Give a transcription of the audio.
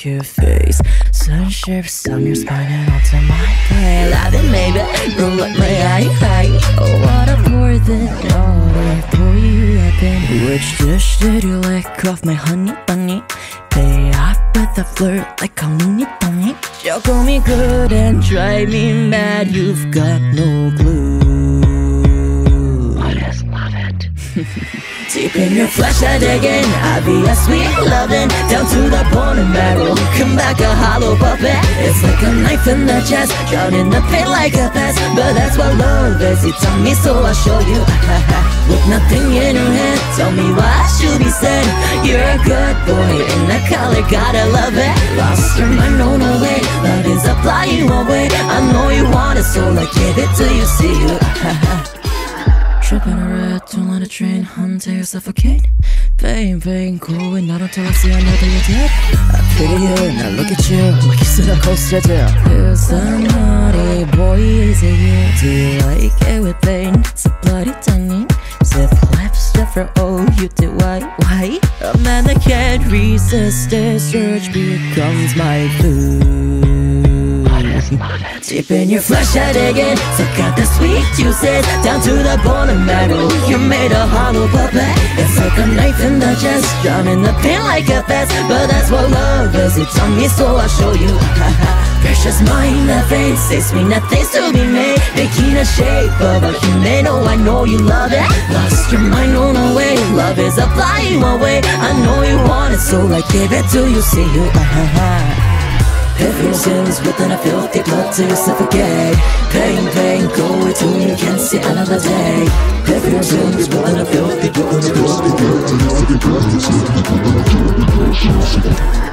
cute face. Sun shivers on your spine and onto my play. Lovin' maybe, roll like my eye. Oh, what a more than naughty boy you have been. Which dish did you lick off my honey bunny? Pay off with a flirt like a looney bunny. You call me good and drive me mad. You've got no clue. What is Loveit? Deep in your flesh I dig in. I be a sweet lovin', down to the bone and marrow. Come back a hollow puppet. It's like a knife in the chest, drown in the pain like a pest. But that's what love is. You tell me so I'll show you. With nothing in her hand, tell me what should be said. You're a good boy in the color, gotta love it. Lost your mind, no way. Love is a flying away. I know you want it, so like give it till you see you. Tripping a red, don't let a train hunt till you suffocate. Pain, going not until I see I know that you're dead. I pity you, now look at you, like you sit up closer to. Who's the naughty boy, is it you? Do you like it with pain? It's a bloody tongue. Zip lips, different, oh, you did why? A man that can't resist this urge becomes my food. Deep in your flesh I dig in, suck out the sweet juices, down to the bone and marrow. You're made a hollow puppet. It's like a knife in the chest, drown in the pain like a pest. But that's what love is, it's on me so I'll show you. Precious mind that faints, say sweet nothing's to be made. Making a shape of a human, oh I know you love it. Lost your mind on the way, love is a flying away. I know you want it, so like give it till you see you. If your sins within a filthy blood till you suffocate. Pain, go away till you can't see another day. If your sins within a filthy blood till you suffocate.